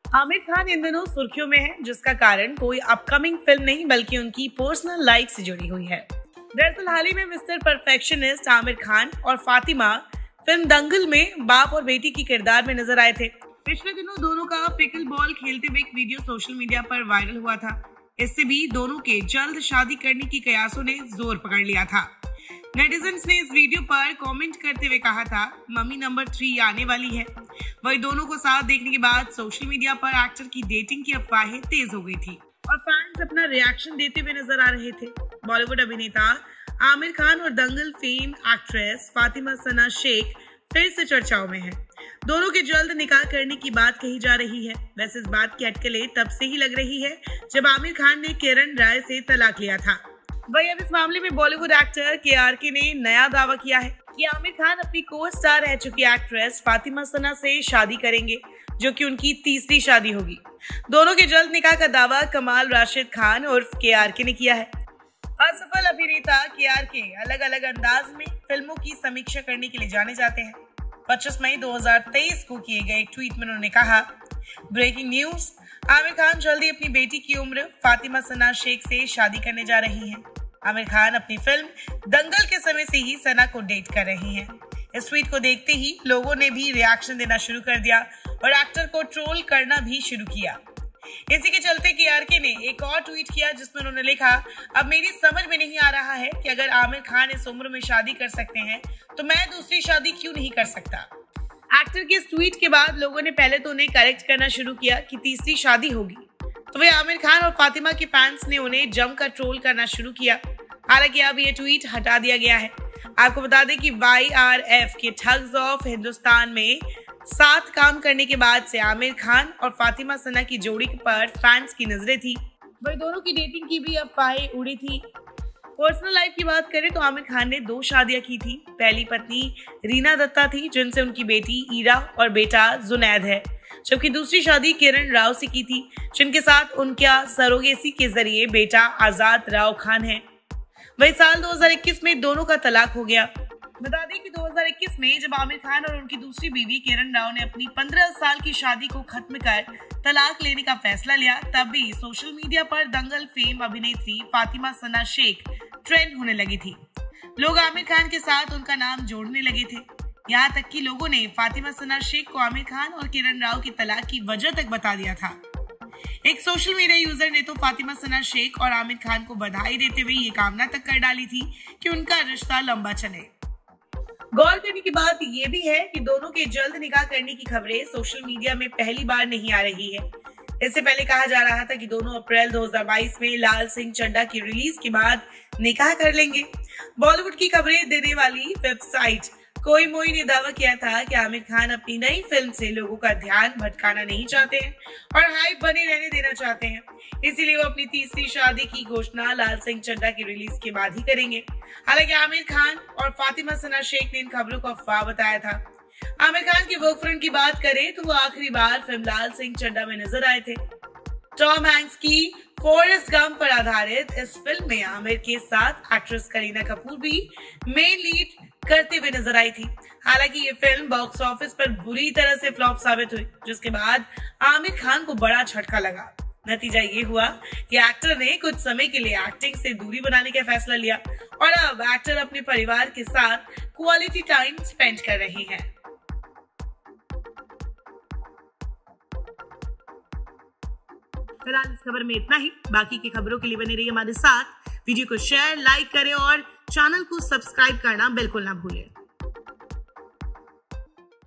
आमिर खान इन दिनों सुर्खियों में है, जिसका कारण कोई अपकमिंग फिल्म नहीं बल्कि उनकी पर्सनल लाइफ से जुड़ी हुई है। दरअसल हाल ही में मिस्टर परफेक्शनिस्ट आमिर खान और फातिमा फिल्म दंगल में बाप और बेटी की किरदार में नजर आए थे। पिछले दिनों दोनों का पिकल बॉल खेलते हुए एक वीडियो सोशल मीडिया पर वायरल हुआ था। इससे भी दोनों के जल्द शादी करने की कयासों ने जोर पकड़ लिया था। नेटिजन्स ने इस वीडियो पर कमेंट करते हुए कहा था, मम्मी नंबर 3 आने वाली है। वही दोनों को साथ देखने के बाद सोशल मीडिया पर एक्टर की डेटिंग की अफवाहें तेज हो गई थी और फैंस अपना रिएक्शन देते हुए नजर आ रहे थे। बॉलीवुड अभिनेता आमिर खान और दंगल फेम एक्ट्रेस फातिमा सना शेख फिर से चर्चाओं में है। दोनों के जल्द निकाह करने की बात कही जा रही है। वैसे इस बात की अटकलें तब से ही लग रही है जब आमिर खान ने किरण राय से तलाक लिया था। वही अब इस मामले में बॉलीवुड एक्टर KRK ने नया दावा किया है कि आमिर खान अपनी को स्टार रह चुकी एक्ट्रेस फातिमा सना से शादी करेंगे, जो कि उनकी तीसरी शादी होगी। दोनों के जल्द निकाह का दावा कमाल राशिद खान उर्फ KRK ने किया है। असफल अभिनेता KRK अलग अलग अंदाज में फिल्मों की समीक्षा करने के लिए जाने जाते हैं। 25 मई 2023 को किए गए एक ट्वीट में उन्होंने कहा, ब्रेकिंग न्यूज, आमिर खान जल्दी अपनी बेटी की उम्र फातिमा सना शेख से शादी करने जा रही हैं। आमिर खान अपनी फिल्म दंगल के समय से ही सना को डेट कर रही हैं। इस ट्वीट को देखते ही लोगों ने भी रिएक्शन देना शुरू कर दिया और एक्टर को ट्रोल करना भी शुरू किया। इसी के चलते KRK ने एक और ट्वीट किया जिसमें उन्होंने लिखा, अब मेरी समझ में नहीं आ रहा है कि अगर आमिर खान इस उम्र में शादी कर सकते हैं तो मैं दूसरी शादी क्यों नहीं कर सकता। एक्टर के इस ट्वीट के बाद लोगों ने पहले तो उन्हें करेक्ट करना शुरू किया कि तीसरी शादी होगी, तो वे आमिर खान और फातिमा के फैंस ने उन्हें जमकर ट्रोल करना शुरू किया। हालांकि अब ये ट्वीट हटा दिया गया है। आपको बता दें कि YRF के ठग्स ऑफ हिंदुस्तान में साथ काम करने के बाद से आमिर खान और फातिमा सना की जोड़ी पर फैंस की नजरें थी। वही दोनों की डेटिंग की भी अफवाहें उड़ी थी। पर्सनल लाइफ की बात करें तो आमिर खान ने 2 शादियां की थी। पहली पत्नी रीना दत्ता थी, जिनसे उनकी बेटी ईरा और बेटा जुनैद है, जबकि दूसरी शादी किरण राव से की थी, जिनके साथ उनका सरोगेसी के जरिए बेटा आजाद राव खान है। वही साल 2021 में दोनों का तलाक हो गया। बता दें कि 2021 में जब आमिर खान और उनकी दूसरी बीवी किरण राव ने अपनी 15 साल की शादी को खत्म कर तलाक लेने का फैसला लिया, तब भी सोशल मीडिया पर दंगल फेम अभिनेत्री फातिमा सना शेख ट्रेंड होने लगी थी। लोग आमिर खान के साथ उनका नाम जोड़ने लगे थे। यहाँ तक कि लोगों ने फातिमा सना शेख को आमिर खान और किरण राव की तलाक की वजह तक बता दिया था। एक सोशल मीडिया यूजर ने तो फातिमा सना शेख और आमिर खान को बधाई देते हुए ये कामना तक कर डाली थी कि उनका रिश्ता लंबा चले। गौर करने की बात यह भी है कि दोनों के जल्द निकाह करने की खबरें सोशल मीडिया में पहली बार नहीं आ रही है। इससे पहले कहा जा रहा था कि दोनों अप्रैल 2022 में लाल सिंह चड्ढा की रिलीज के बाद निकाह कर लेंगे। बॉलीवुड की खबरें देने वाली वेबसाइट कोई मोई ने दावा किया था कि आमिर खान अपनी नई फिल्म से लोगों का ध्यान भटकाना नहीं चाहते हैं और हाइप बने रहने देना चाहते हैं, इसीलिए वो अपनी तीसरी शादी की घोषणा लाल सिंह चड्ढा की रिलीज के बाद ही करेंगे। हालांकि आमिर खान और फातिमा सना शेख ने इन खबरों को अफवाह बताया था। आमिर खान की वर्क फ्रंट की बात करें तो वो आखिरी बार फिल्म लाल सिंह चड्ढा में नजर आए थे। टॉम हैंक्स की फॉरेस्ट गंप पर आधारित इस फिल्म में आमिर के साथ एक्ट्रेस करीना कपूर भी मेन लीड करते हुए नजर आई थी। हालांकि ये फिल्म बॉक्स ऑफिस पर बुरी तरह से फ्लॉप साबित हुई, जिसके बाद आमिर खान को बड़ा झटका लगा। नतीजा ये हुआ कि एक्टर ने कुछ समय के लिए एक्टिंग से दूरी बनाने का फैसला लिया और अब एक्टर अपने परिवार के साथ क्वालिटी टाइम स्पेंड कर रही हैं। फिलहाल इस खबर में इतना ही। बाकी की खबरों के लिए बने रहिए हमारे साथ। वीडियो को शेयर, लाइक करें और चैनल को सब्सक्राइब करना बिल्कुल ना भूलें।